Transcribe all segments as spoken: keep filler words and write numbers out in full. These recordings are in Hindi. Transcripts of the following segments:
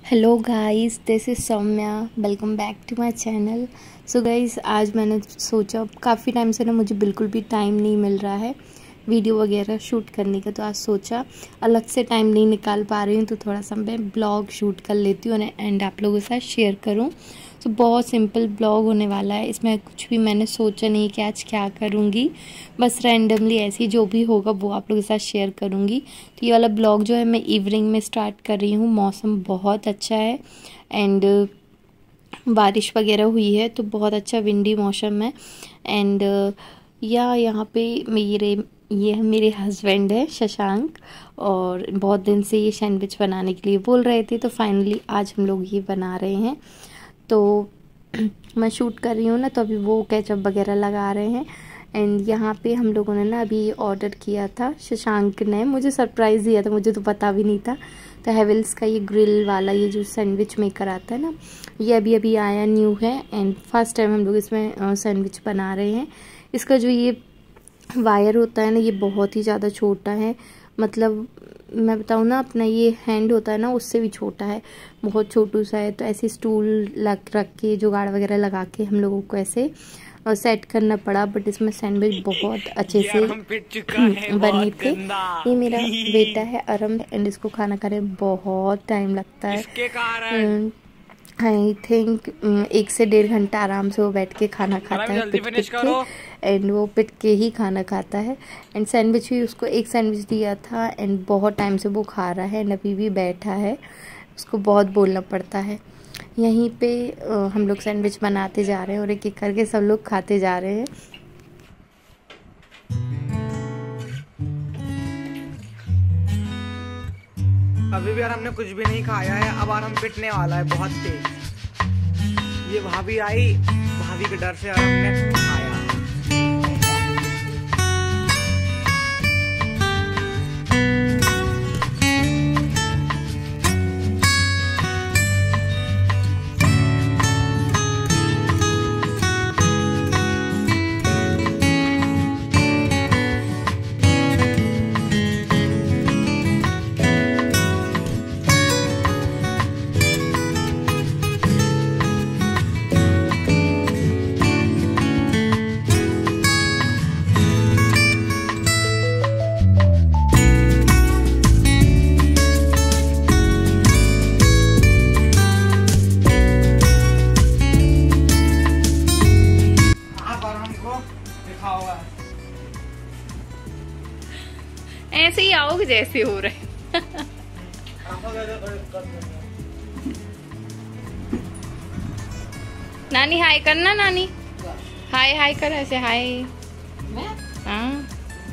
Hello guys, this is Saumya. Welcome back to my channel. So guys, आज मैंने सोचा काफ़ी टाइम से ना मुझे बिल्कुल भी टाइम नहीं मिल रहा है वीडियो वगैरह शूट करने का, तो आज सोचा अलग से टाइम नहीं निकाल पा रही हूँ तो थोड़ा सा मैं ब्लॉग शूट कर लेती हूँ एंड आप लोगों के साथ शेयर करूँ। तो बहुत सिंपल ब्लॉग होने वाला है, इसमें कुछ भी मैंने सोचा नहीं कि आज क्या करूँगी, बस रैंडमली ऐसी जो भी होगा वो आप लोगों के साथ शेयर करूँगी। तो ये वाला ब्लॉग जो है मैं इवनिंग में स्टार्ट कर रही हूँ। मौसम बहुत अच्छा है एंड बारिश वगैरह हुई है तो बहुत अच्छा विंडी मौसम है। एंड या यहाँ पे मेरे ये मेरे हस्बैंड है शशांक, और बहुत दिन से ये सैंडविच बनाने के लिए बोल रहे थे तो फाइनली आज हम लोग ये बना रहे हैं। तो मैं शूट कर रही हूँ ना, तो अभी वो केचप वगैरह लगा रहे हैं। एंड यहाँ पे हम लोगों ने ना अभी ऑर्डर किया था, शशांक ने मुझे सरप्राइज़ दिया था, मुझे तो पता भी नहीं था। तो हेवल्स का ये ग्रिल वाला ये जो सैंडविच मेकर आता है ना, ये अभी अभी आया न्यू है एंड फर्स्ट टाइम हम लोग इसमें सैंडविच बना रहे हैं। इसका जो ये वायर होता है ना, ये बहुत ही ज़्यादा छोटा है, मतलब मैं बताऊँ ना, अपना ये हैंड होता है ना उससे भी छोटा है, बहुत छोटू सा है। तो ऐसे स्टूल लग रख के जुगाड़ वगैरह लगा के हम लोगों को ऐसे और सेट करना पड़ा, बट इसमें सैंडविच बहुत अच्छे से बने थे। ये मेरा बेटा है अरम एंड इसको खाना खाने में बहुत टाइम लगता है। आई थिंक एक से डेढ़ घंटा आराम से वो बैठ के खाना खाता है पिट पिट के, एंड वो पिट के ही खाना खाता है। एंड सैंडविच भी उसको एक सैंडविच दिया था एंड बहुत टाइम से वो खा रहा है एंड अभी भी बैठा है, उसको बहुत बोलना पड़ता है। यहीं पे हम लोग सैंडविच बनाते जा रहे हैं और एक एक करके सब लोग खाते जा रहे हैं। अभी भी यार हमने कुछ भी नहीं खाया है, अब आराम पिटने वाला है बहुत तेज। ये भाभी आई, भाभी के डर से यार हमने खाया। ऐसे ही आओगे जैसे हो रहे। नानी हाय करना, नानी हाय हाय कर, ऐसे हाय। हाँ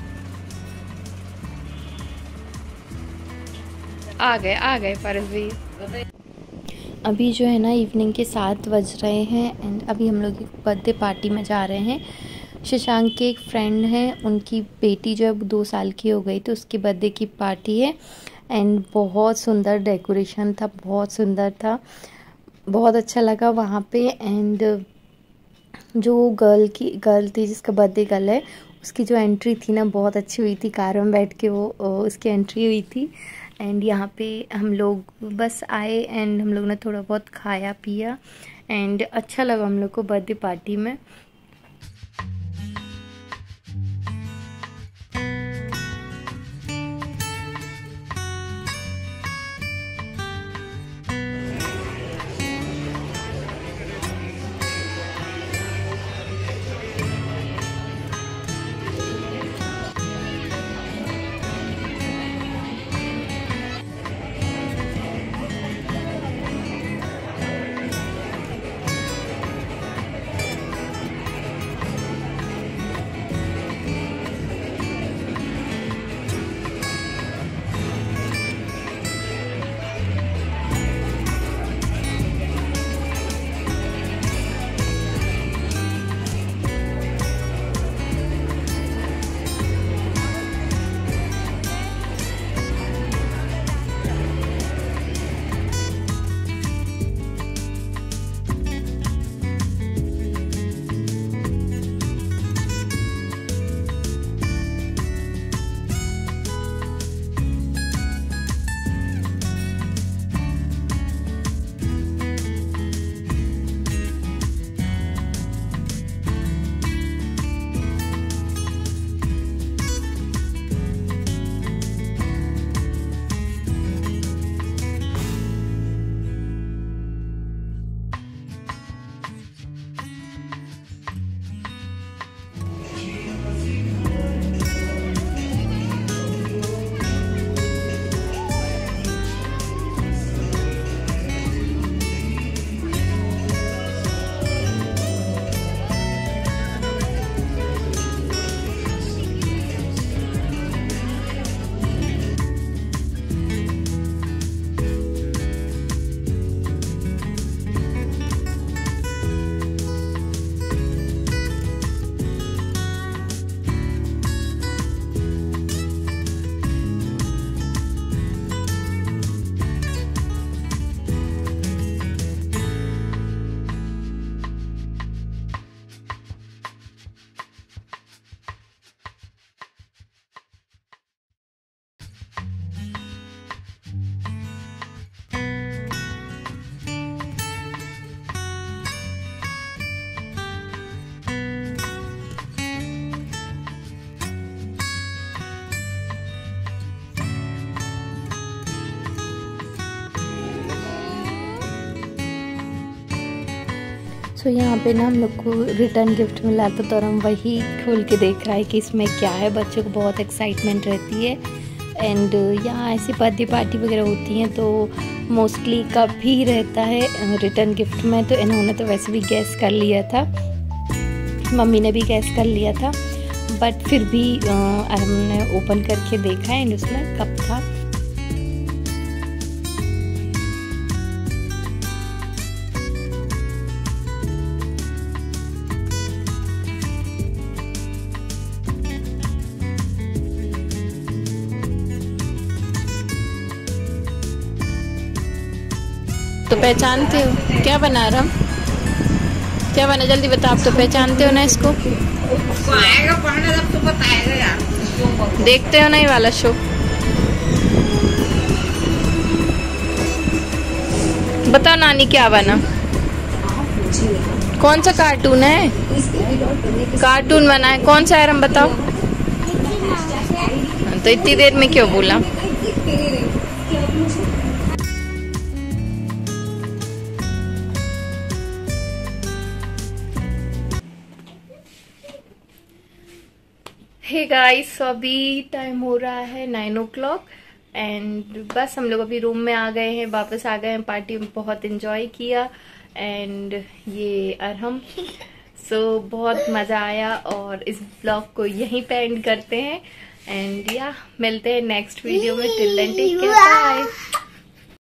आ गए आ गए परस भी। अभी जो है ना इवनिंग के सात बज रहे हैं एंड अभी हम लोग एक बर्थडे पार्टी में जा रहे हैं। शशांक के एक फ्रेंड हैं, उनकी बेटी जो है वो दो साल की हो गई, तो उसकी बर्थडे की पार्टी है एंड बहुत सुंदर डेकोरेशन था, बहुत सुंदर था, बहुत अच्छा लगा वहाँ पे। एंड जो गर्ल की गर्ल थी जिसका बर्थडे गर्ल है, उसकी जो एंट्री थी ना बहुत अच्छी हुई थी, कार में बैठ के वो उसकी एंट्री हुई थी। एंड यहाँ पे हम लोग बस आए एंड हम लोग ने थोड़ा बहुत खाया पिया एंड अच्छा लगा हम लोग को बर्थडे पार्टी में। सो so, यहाँ पे ना हम लोग को रिटर्न गिफ्ट मिला था तो हम वही खोल के देख रहा है कि इसमें क्या है। बच्चों को बहुत एक्साइटमेंट रहती है। एंड यहाँ ऐसी बर्थडे पार्टी वगैरह होती हैं तो मोस्टली कप ही रहता है रिटर्न गिफ्ट में। तो इन्होंने तो वैसे भी गैस कर लिया था, मम्मी ने भी गैस कर लिया था, बट फिर भी हमने ओपन करके देखा एंड उसमें कप था। तो पहचानते हो क्या बना रहा हूँ? क्या बना जल्दी बता। आप तो पहचानते हो ना इसको? आएगा पढ़ने जब तो बताएगा यार। देखते हो ना ये वाला शो? बताओ नानी क्या बना? कौन सा कार्टून है? कार्टून बना है। कौन सा है हम बताओ? तो इतनी देर में क्यों बोला? हे गाइस, so अभी टाइम हो रहा है नाइन ओ क्लॉक एंड बस हम लोग अभी रूम में आ गए हैं, वापस आ गए हैं। पार्टी में बहुत इन्जॉय किया एंड ये अरहम सो so, बहुत मज़ा आया। और इस ब्लॉग को यहीं पे एंड करते हैं एंड या मिलते हैं नेक्स्ट वीडियो में। Till then take care, bye.